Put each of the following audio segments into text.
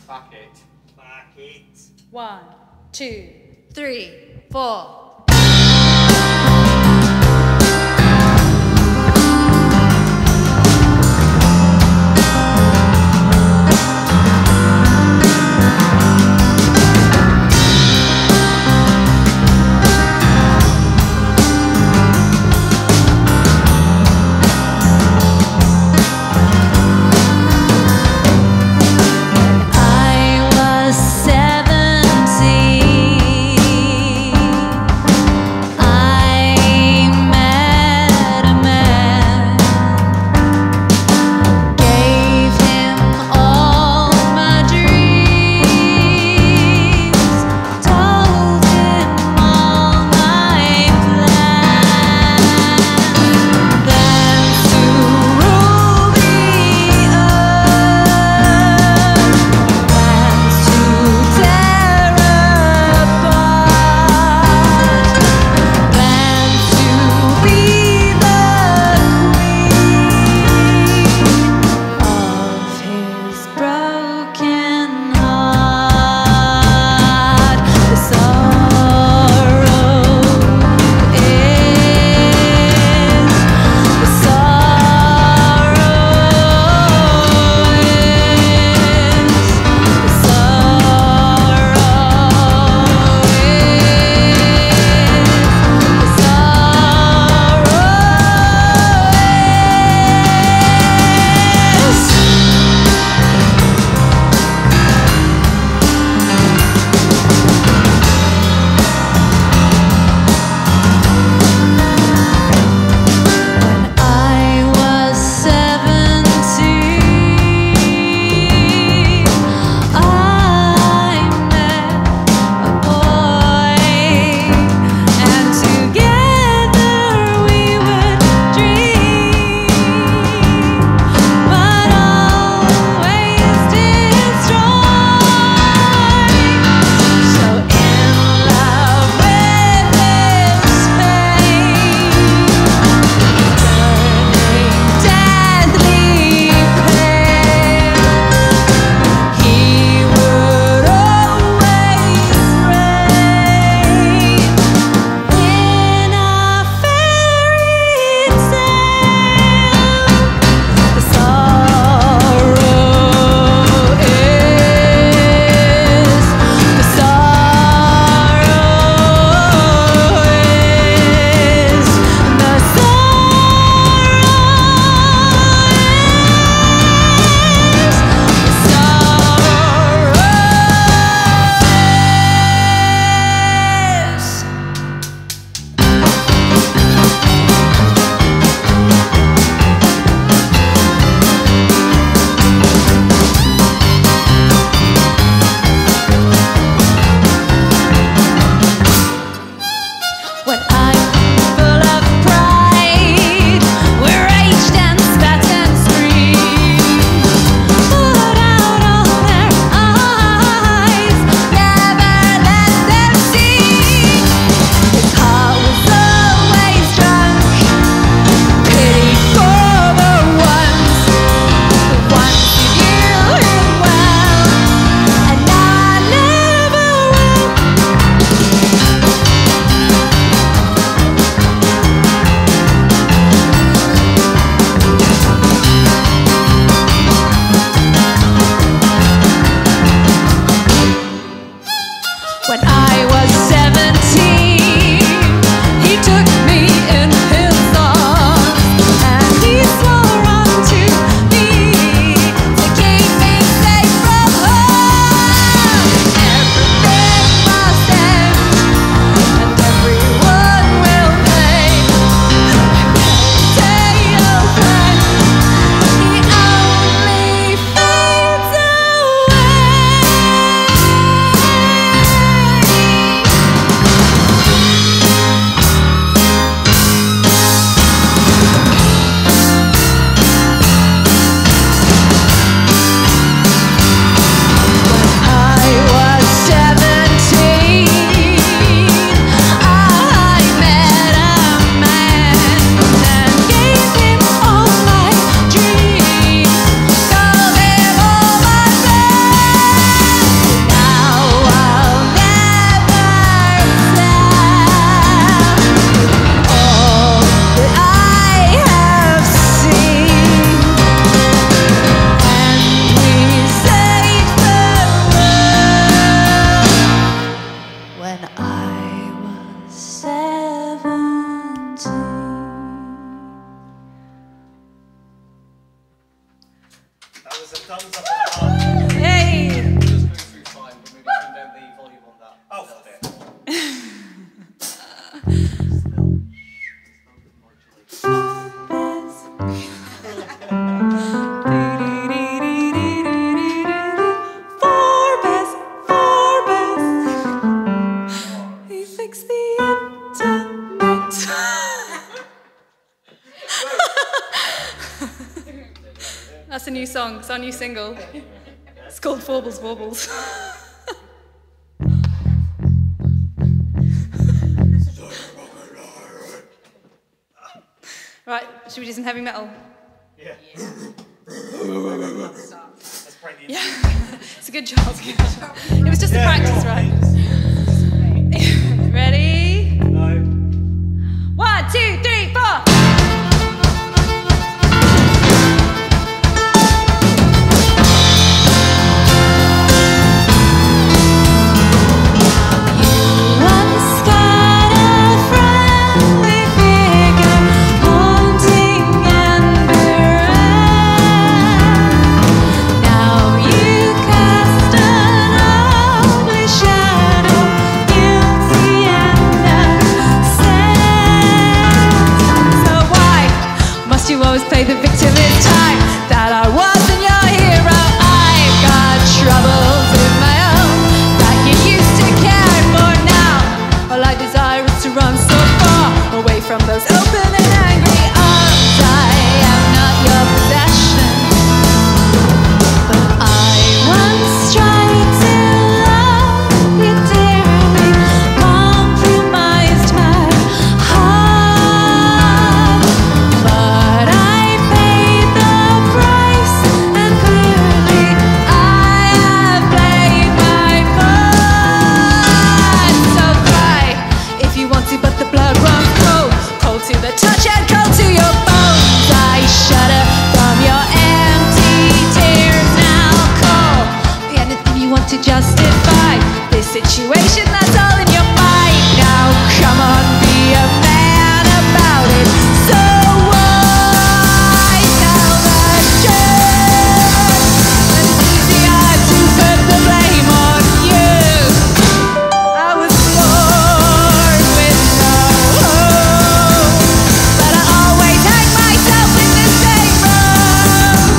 Fuck it. Fuck it. 1, 2, 3, 4. was a thumbs up and a half. Hey! Just going through fine, but maybe turn down the volume on that. Oh, for a bit. He fixed the internet. That's a new song. It's our new single. It's called Forbles Warbles. Right, should we do some heavy metal? Yeah. Let's pray the Yeah, it's a good job. It was just a practice, right? Ready? No. 1, 2, 3, 4. You always play the victim. It's time that I wasn't your hero. I've got troubles of my own that you used to care for. Now all I desire is to run so far away from those open and angry arms. I am not your possession, but I once tried to love you dearly, compromised my heart, but I paid the price, and clearly I have played my part. So cry if you want to, but the blood runs cold, cold to the touch and cold to your bones. I shudder from your empty tears. Now call the anything you want to justify this situation that's all in your mind. Now come on, be a man about it. So why tell the truth when it's easier to put the blame on you? I was born with no hope, but I always hang myself in the same room.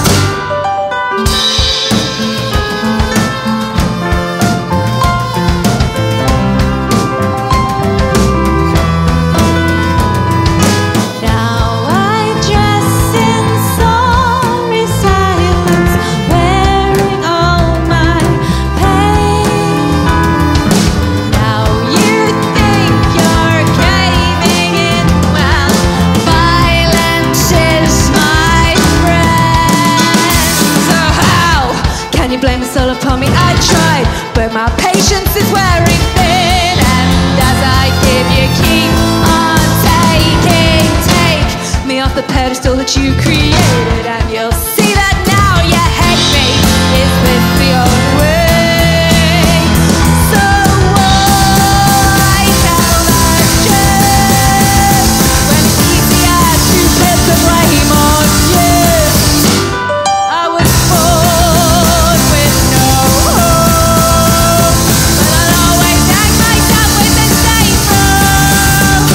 Now I dress in sorry silence, wearing all my pain. Now you think you're caving in, well, violence is my friend. So how can you blame this all upon me? I tried, but my patience is wearing thin, and as I give you keep on taking, take me off the pedestal that you created, and you'll see that now you hate me. Is this the only way? So why tell the truth when it's easier to put the blame on you? I was born with no hope, but I'll always hang myself with the same rope.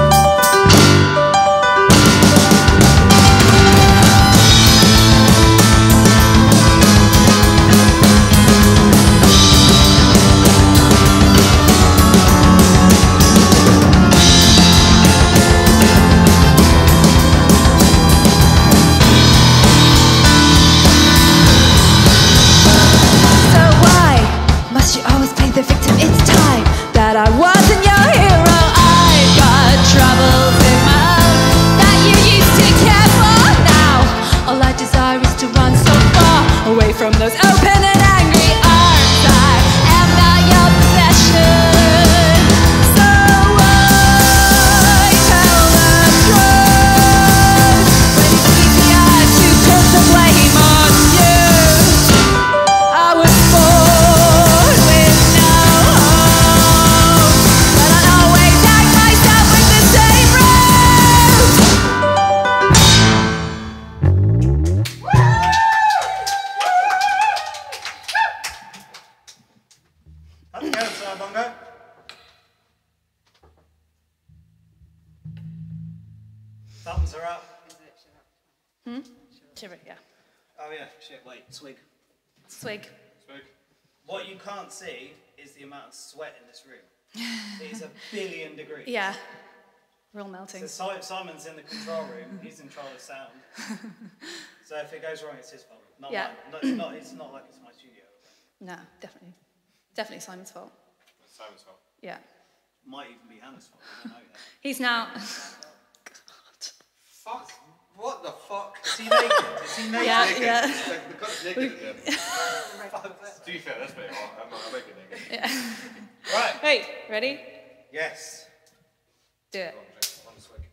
So why must you always play the victim? It's time that I wasn't your hero. I've got troubles in my own that you used to care for. Now all I desire is to run so far away from those open and angry arms. I am not your possession. So why tell the truth when it's easier to put the blame on you? I was born with no hope, but I'll always hang myself with the same rope. Oh yeah, shit, wait, swig. Swig. Swig. What you can't see is the amount of sweat in this room. It is 1 billion degrees. Yeah. We're all melting. So Simon's in the control room, he's in control of sound. So if it goes wrong, it's his fault, not Yeah. mine. No, it's not like it's my studio. No, definitely. Definitely Simon's fault. It's Simon's fault. Yeah. Might even be Hannah's fault, I don't know yet. He's now... Fuck. What the fuck? Is he naked? Is he naked? Yeah, Naked. yeah. Like, the cup's naked again. To be fair, that's pretty hot. I'm making it again. Yeah. Right. Wait, ready? Yes. Do it. On the swig.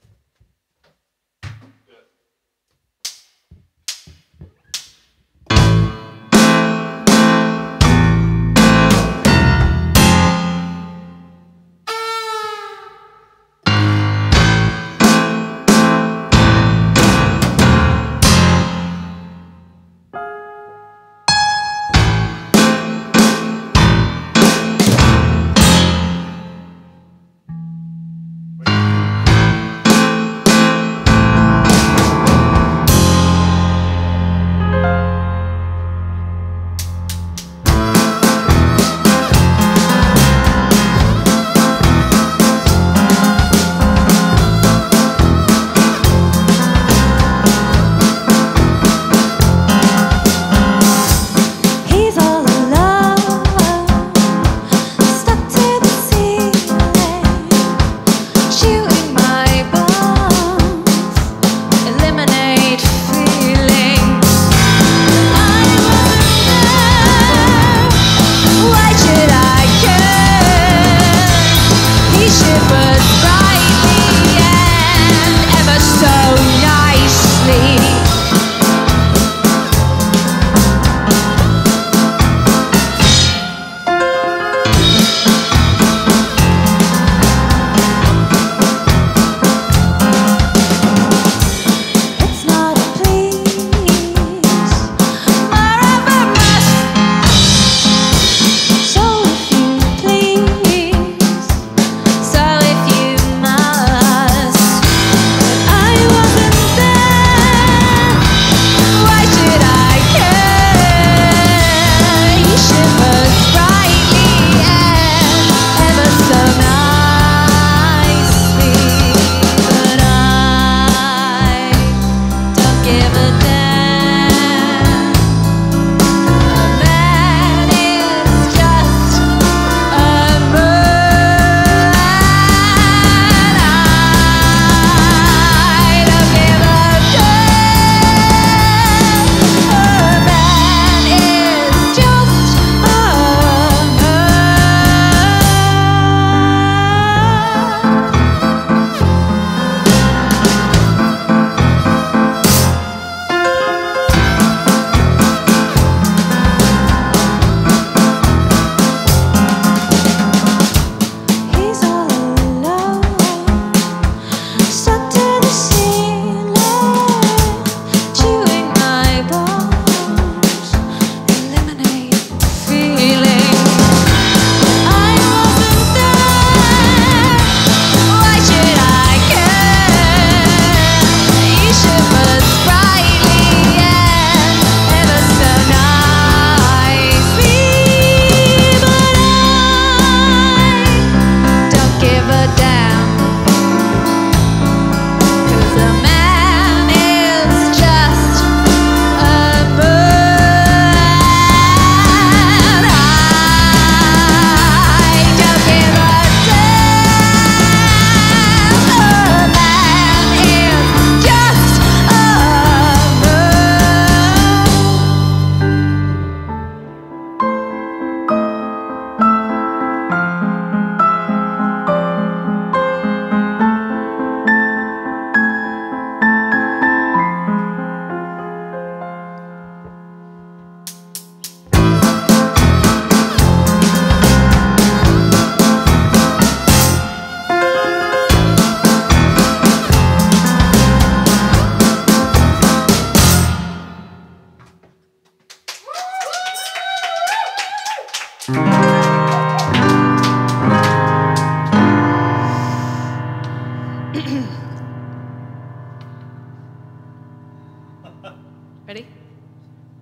Ready?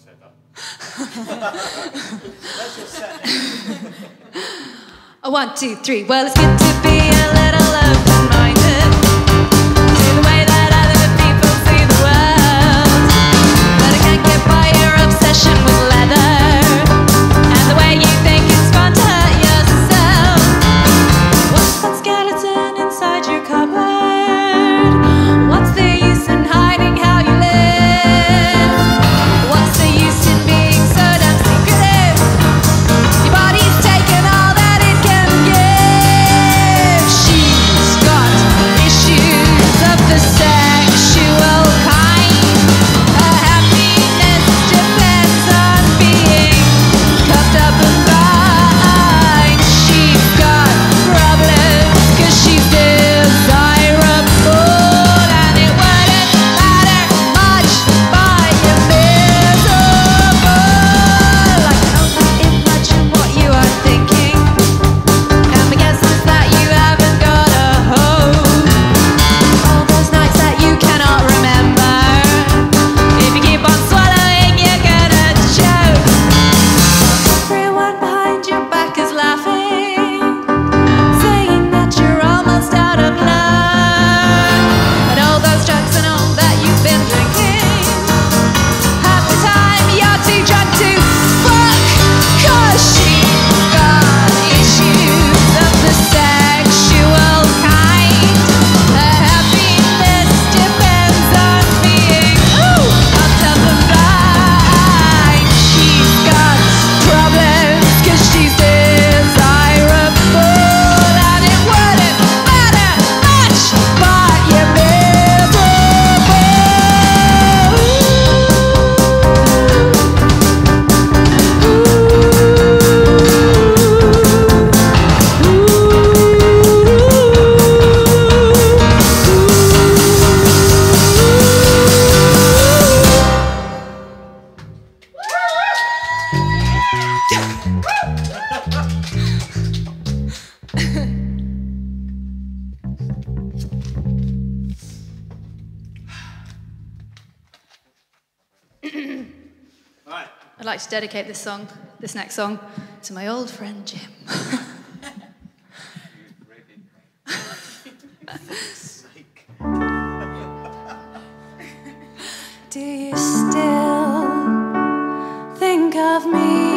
said that. That's your set name. A 1, 2, 3. Well, it's good to be a little open-minded to the way that other people see the world. But I can't get by your obsession with leather and the way you think it's fun to hurt yourself. What's that skeleton inside your cupboard? What's the use in hiding how you live? What's the use in being so damn secretive? Your body's taken all that it can give. She's got issues of the sexual kind. Her happiness depends on being cuffed up and fine. She's got problems 'cause she's desirable, and it wouldn't matter much by your miserable. I can only imagine what you are thinking, and my guess is that you haven't got a home. All those nights that you cannot remember, if you keep on swallowing, you're gonna choke. Everyone behind your back is laughing, saying that you're almost out of luck. And all those drugs and all that you've been drinking, half the time you're too drunk to fuck. 'Cause she's got issues of the sexual kind. Her happiness depends on being cuffed up and fine. She's got problems 'cause she's desirable, and it wouldn't matter much but you're Right. I'd like to dedicate this next song, to my old friend Jim. Sake. Do you still think of me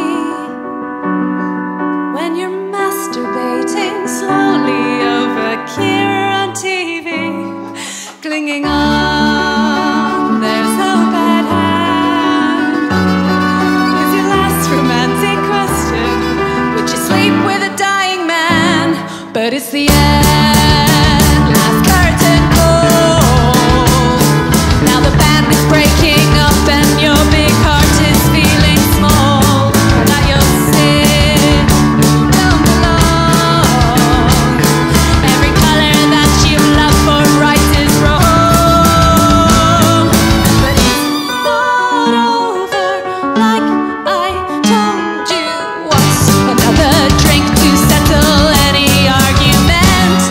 when you're masturbating slowly over Kira on TV, clinging on? There's hope at hand. Is your last romantic question, would you sleep with a dying man? But it's the end, last curtain call. Now the band is breaking up and your big heart is feeling small. Now you'll sit, don't belong. Every color that you love for right is wrong. But it's not over like I told you once. Another drink to settle any argument.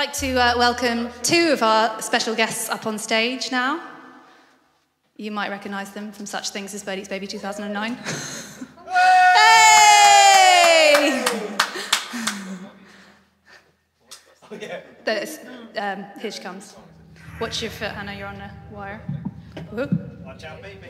like to welcome two of our special guests up on stage now. You might recognise them from such things as Birdeatsbaby 2009. Hey! Here she comes. Watch your foot, Hannah, you're on the wire. Whoop. Watch out, baby.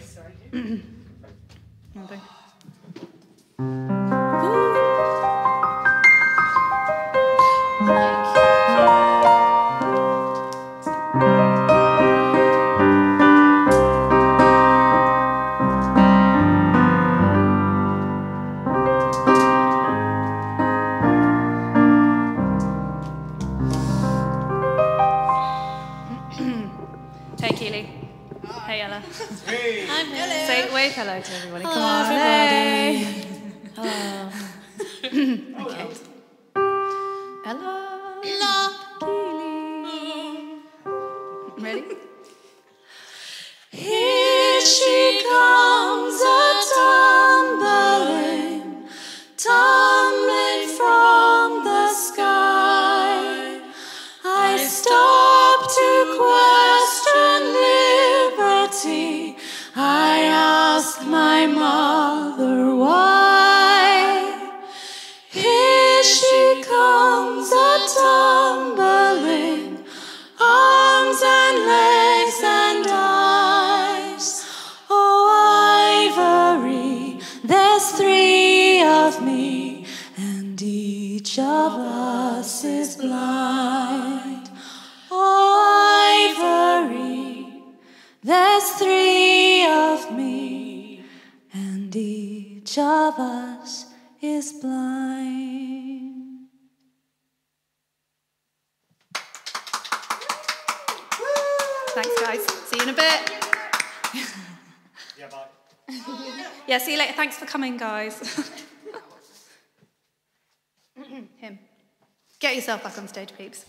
Hey, Keely. Hey, Ella. Hey. Say wave hello to everybody. Hello, Come on. everybody. Hey. Hello. Okay. Ella. Hello. Keely. Ready? Here she comes a-tumbling, tumbling from the sky. I stop to question liberty. I ask my mother why. Here she comes a-tumbling, arms and legs and eyes. Oh, ivory, there's three of me, and each of us is blind. Oh, ivory, there's three of me, and each of us is blind. Thanks, guys. See you in a bit. Yeah, bye. Yeah, see you later. Thanks for coming, guys. Him. Get yourself back on stage, peeps.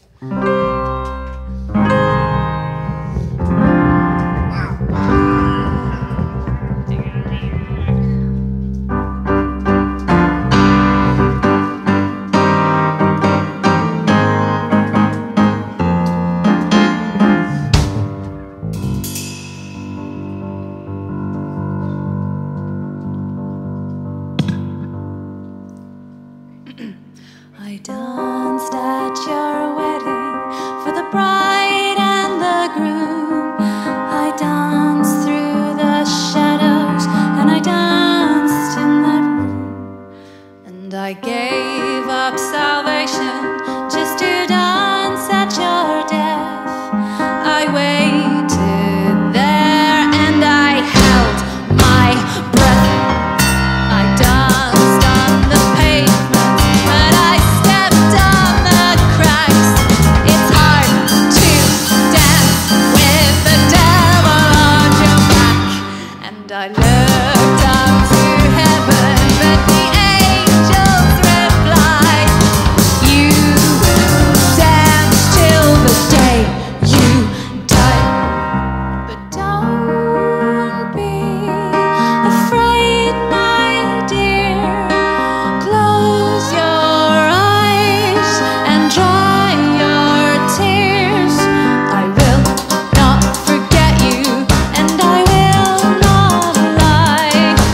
I danced at your wedding for the bride and the groom. I danced through the shadows and I danced in that room. And I gave up salvation just to dance at your death. I waited there and I held my breath. I danced on the pavement, but I stepped on the cracks. It's hard to dance with the devil on your back. And I looked up to heaven, but the angels replied, you will dance till the day you die. But don't be afraid, my dear. Close your eyes and dry your tears. I will not forget you, and I will not lie.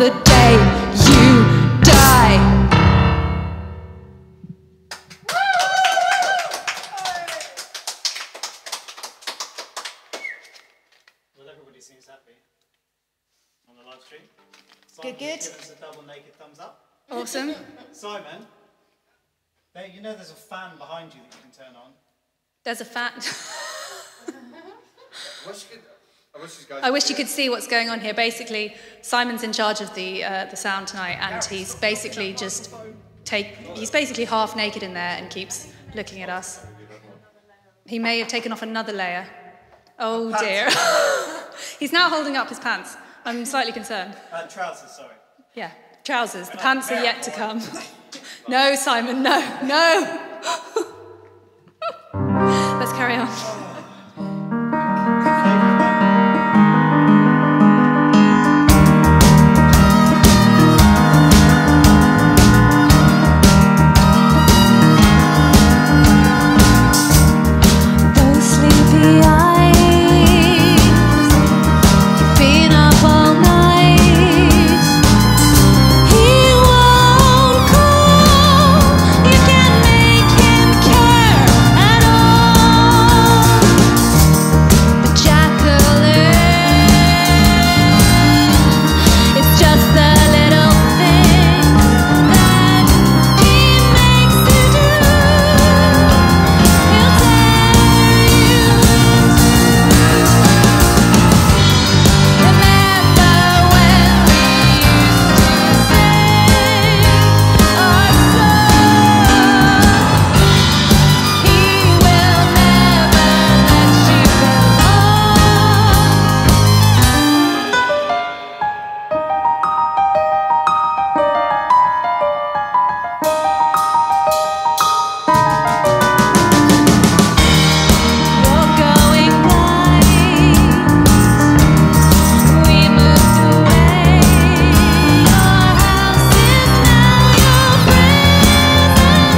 the day you die. Well, everybody seems happy on the live stream. Good, good. Give us a double naked thumbs up. Awesome. Simon, you know there's a fan behind you that you can turn on. There's a fat. I I wish you could see what's going on here. Basically, Simon's in charge of the sound tonight, and he's basically he's basically half naked in there and keeps looking at us. He may have taken off another layer. Oh dear. He's now holding up his pants. I'm slightly concerned. Trousers, sorry. Yeah, trousers. The pants are yet to come. No, Simon, no, no. Let's carry on. Those sleepy eyes, you've been up all night. He won't call, you can't make him care at all. But Jacqueline, it's just the little things that he makes you do. He'll tear you Remember when we used to sing our song? He will never let you go You're going blind. We moved away. Your house is now your prison.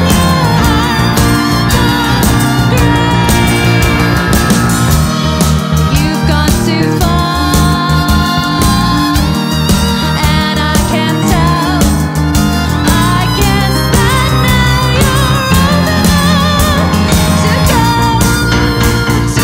Your heart You've gone too far, and I can tell. I guess that now you're old enough to go to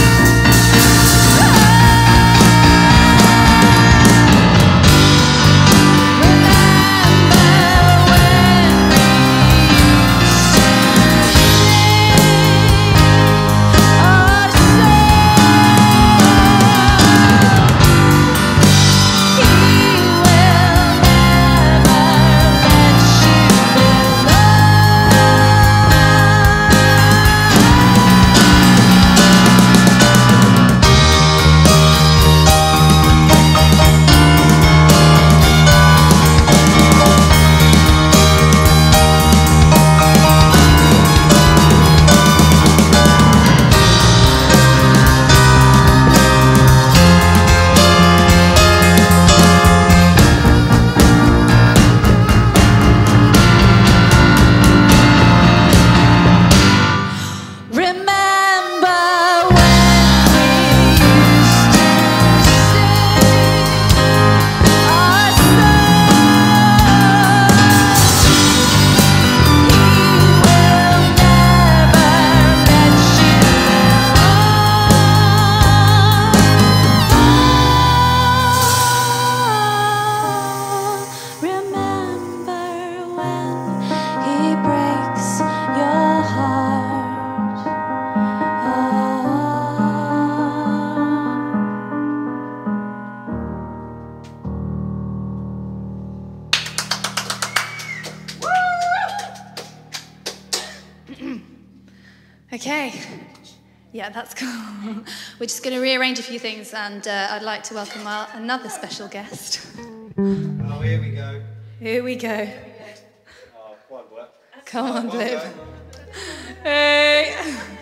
Remember when we used to sing our song? He will never let you alone. Remember when he breaks your heart? Okay. Yeah, that's cool. We're just going to rearrange a few things, and I'd like to welcome another special guest. Oh, here we go. Here we go. Oh, come on, Blair. Come on, Blib. Hey.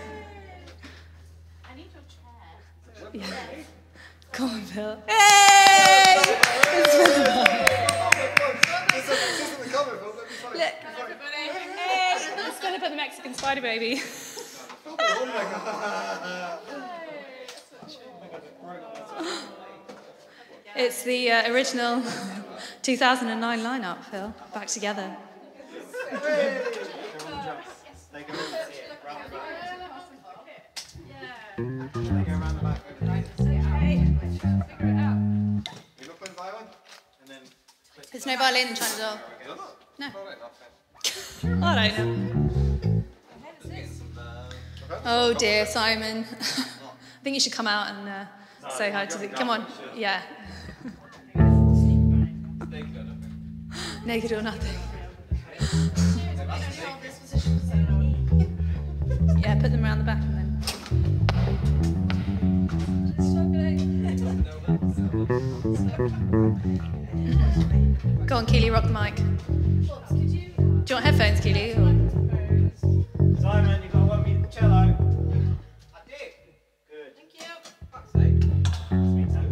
I need your chair. Yeah. Come on, Bill. Hey! It's been a while. Look. Hey! Let's go look at the Mexican spider baby. It's the original 2009 lineup, Phil. Back together. They go round the back. They go round the back. You not playing violin? And then There's no violin in China doll. No. I don't know. Oh dear, Simon. I think you should come out and say hi to the. Come on. Yeah. Naked or nothing. Yeah, put them around the back and then. Go on, Keely, rock the mic. Do you want headphones, Keely? Or? Simon, you got to want me the cello. I did. Good. Thank you. Fuck's sake. Sweet toe.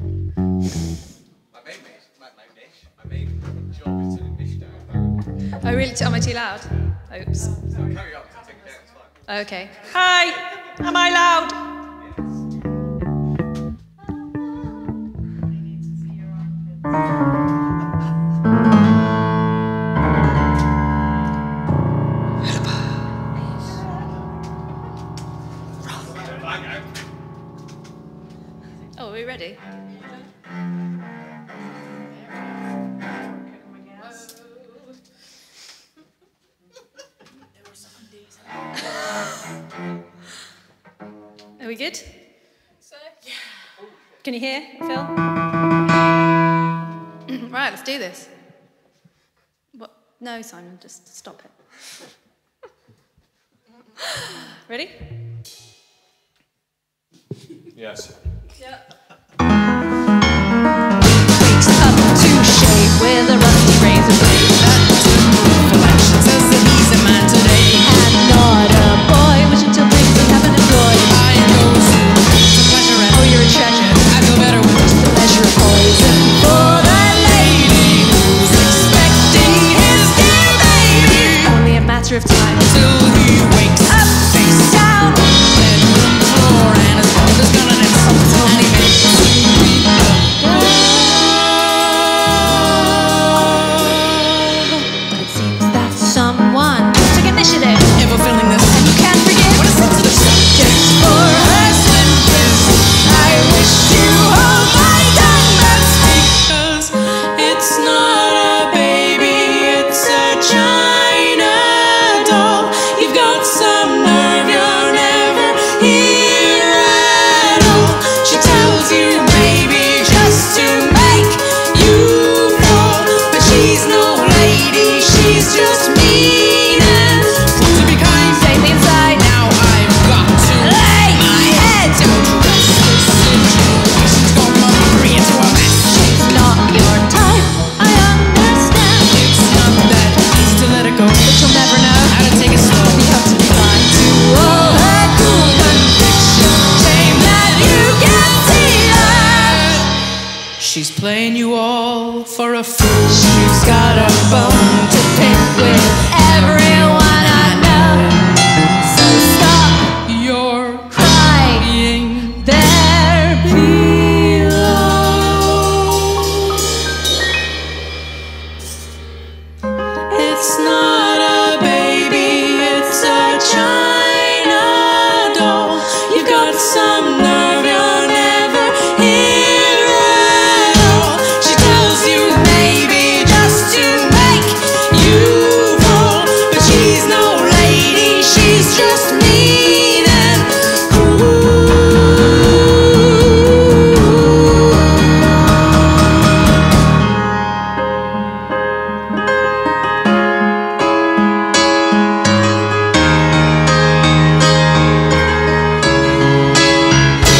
My main job is to dish down. Oh, really? Am I too loud? Oops. So carry on, take it down, it's fine. Okay. Hi! Am I loud? Oh, are we ready? Are we good? Can you hear, Phil? Right, let's do this. What? No, Simon, just stop it. Ready? Yes. Wakes up to shave with a rusty razor blade. Says that he's a man today. And not a boy, which until previously haven't enjoyed. I know to pleasure and Oh, you're a treasure. I feel better with The pleasure of poison. for the lady who's expecting his dear baby. Only a matter of time. Till he wakes up face down, bedroom floor, and his father's gonna insult him. And he makes me weep. But it seems that someone took initiative. Ever feeling this? And you can't forgive. What a sensitive subject for her slim kiss. I wish to hold my tongue, that's because it's not a baby, it's a China doll. You've got some nerve, you're never here at all. She tells you maybe just to make you fall, but she's no lady, she's just mean and cruel to be kind. Stay inside. Now I've got to lay my head to rest. This situation's gone from free into a mess. It's not your time, I understand. It's not that easy to let it go, But you'll never know. how to take it slow. You have to decide. To all her cool conviction, shame that you can't see that she's playing you all for a fool. She's got a bone to pick with Everyone I know. So stop your crying crying. there below. It's not a baby, it's a China doll. You've got some nerve, you're never here at all. She tells you maybe just to make you fall, but she's no lady, she's just mean and cruel.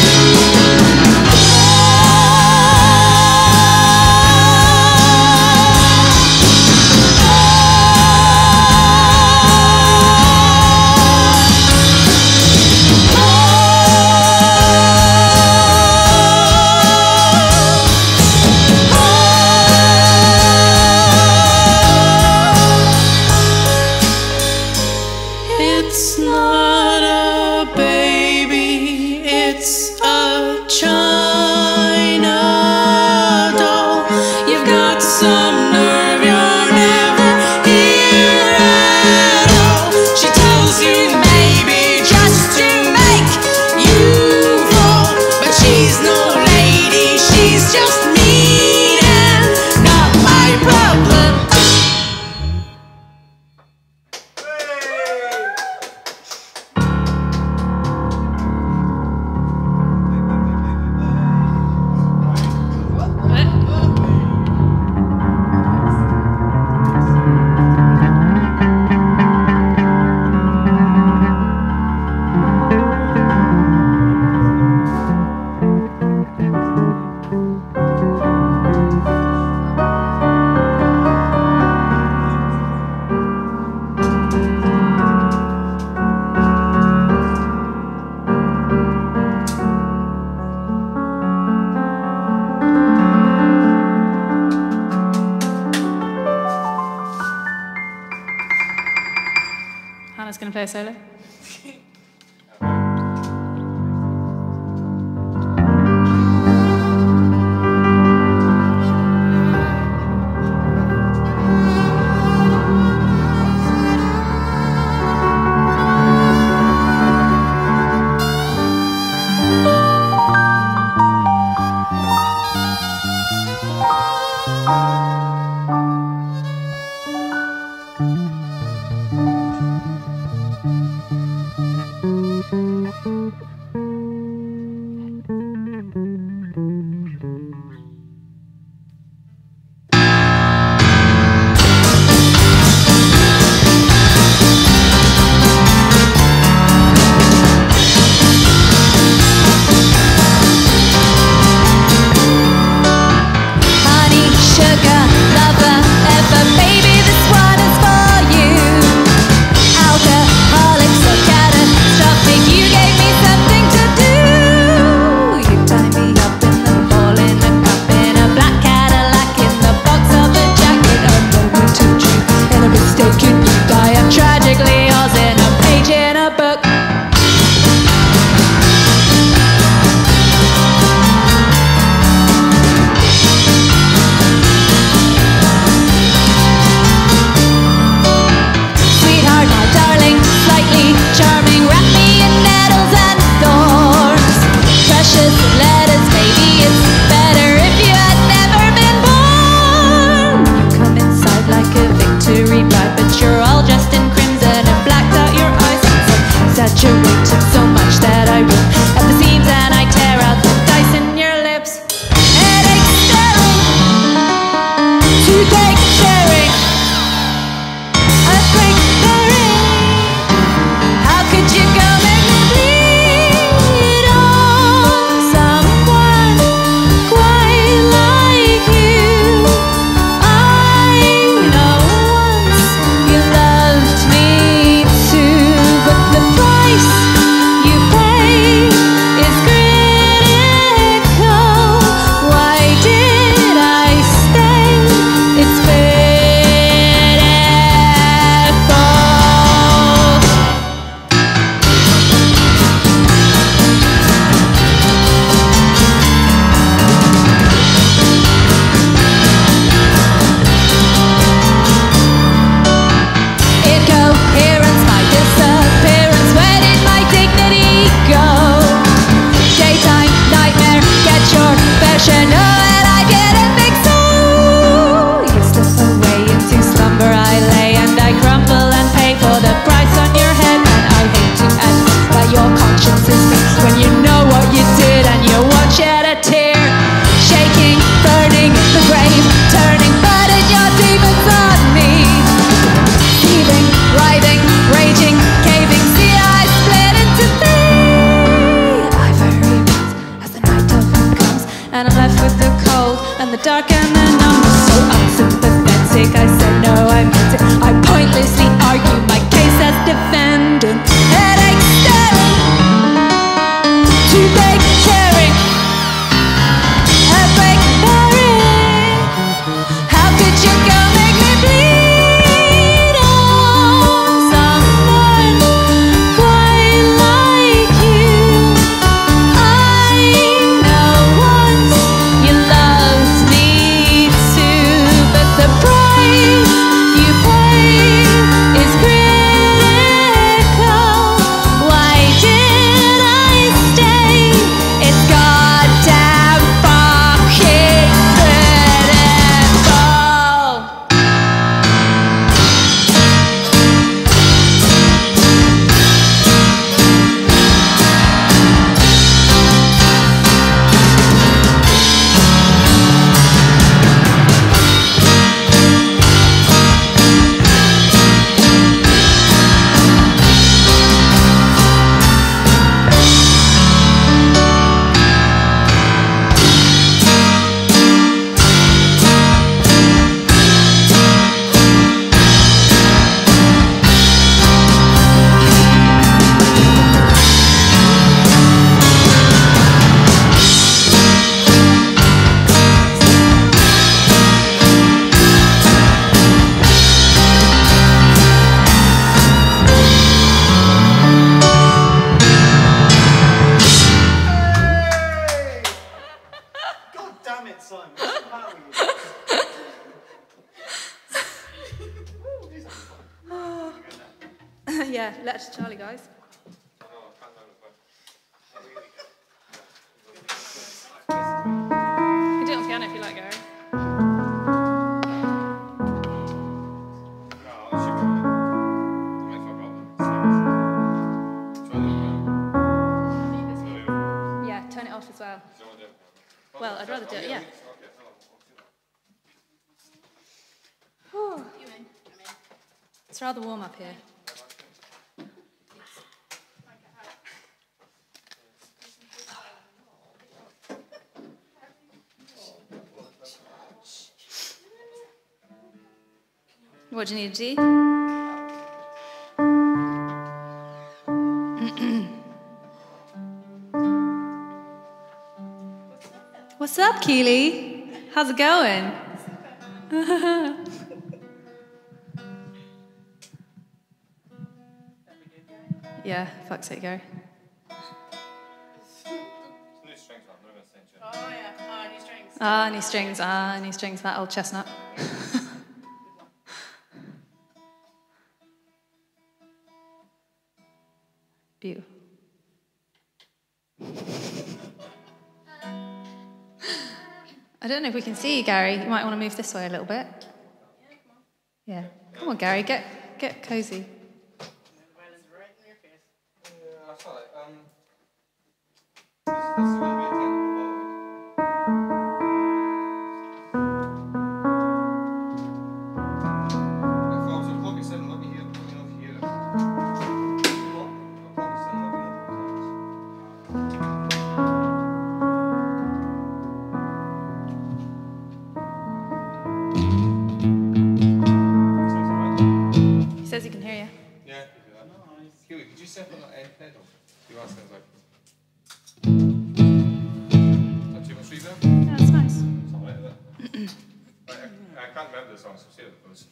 going to play a solo? It's Yeah, letter to Charlie, guys. You can do it on piano if you like, Gary. Yeah, turn it off as well. Well, I'd rather do it, yeah. Whew. It's rather warm up here. What do you need to do? What's up, Keely? How's it going? Yeah, fuck's sake, Gary. New strings, I'm not going to sing to you. Oh, yeah. New strings. New strings. New strings, that old chestnut. Beautiful. I don't know if we can see you, Gary. You might want to move this way a little bit. Yeah. Come on, Gary. Get cozy. I saw it. This is going to be a technical ballad. If I was a plug it in, let me know if you hear it. What? A plug it in, let me know if it comes. He says he can hear you. Yeah, you do that. Nice. Huey, could you step on that end pedal? You ask things like. Is that too much reverb? Yeah, that's nice. Something like that. I can't remember the song, so say it goes.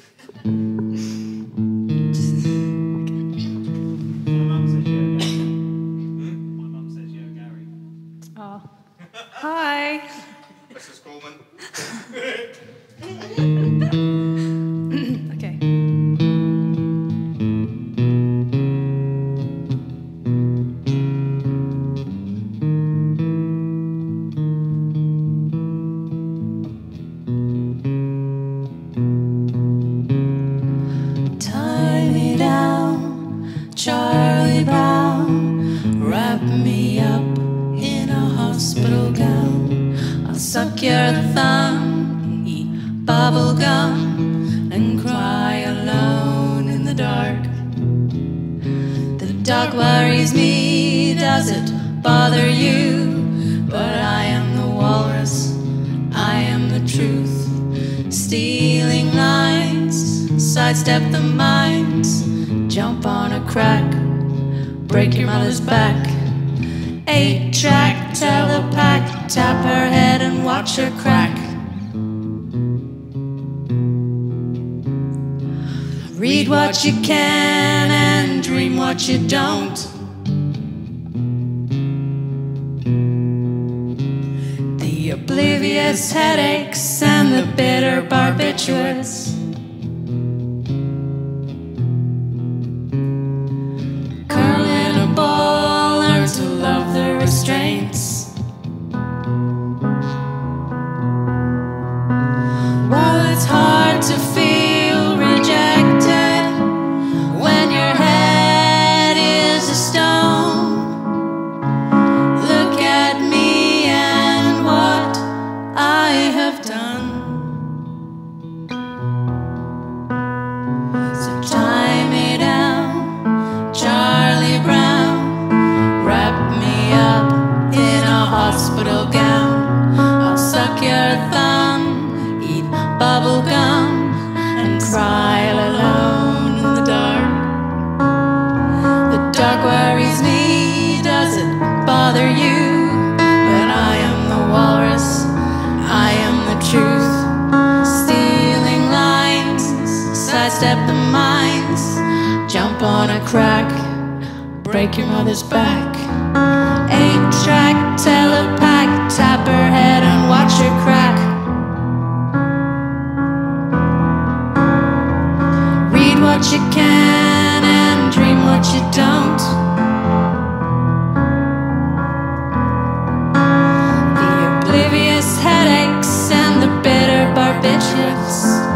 My mum says Yo Gary. My mum says Yo Gary. Oh. Hi. Mrs. Coleman. Okay. Tie me down, Charlie Brown. Wrap me up in a hospital gown. I'll suck your thumb, eat bubble gum, and cry alone in the dark. The dark worries me, does it bother you? But I am the walrus, I am the truth. Stealing lines, sidestep the mines, jump on a crack, break your mother's back. 8-track telepack, tap her head and watch her crack. Read what you can and dream what you don't. The oblivious headaches and the bitter barbiturates. Curl in a ball, learn to love the restraints. While it's hard to feel rejected when your head is a stone, look at me and what I have done. So tie me down, Charlie Brown, wrap me up in a hospital gown. I'll suck your thumb, eat bubble gum, and cry all alone in the dark. The dark worries me, does it bother you? But I am the walrus, I am the truth. Stealing lines, sidestep the mines, jump on a crack, break your mother's back. 8-track telepack, tap her head and watch her crack. Read what you can and dream what you don't. The oblivious headaches and the bitter barbiturates,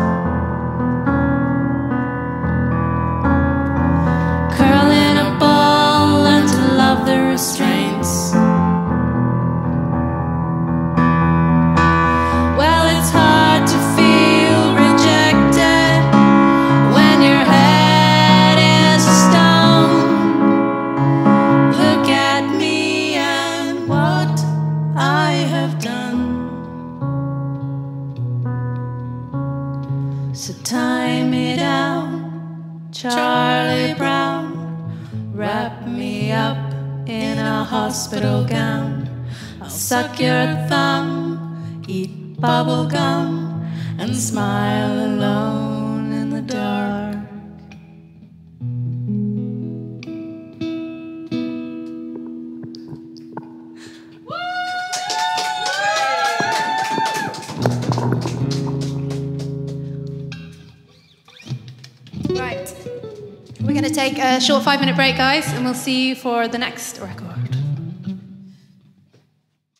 curl in a ball, learn to love the restraints. Well, it's hard to feel rejected when your head is a stone. Look at me and what I have done. So tie me down, Charlie Brown, wrap me up in a hospital gown. I'll suck your thumb, eat bubble gum, and smile alone in the dark. Right. We're going to take a short 5-minute break, guys, and we'll see you for the next record.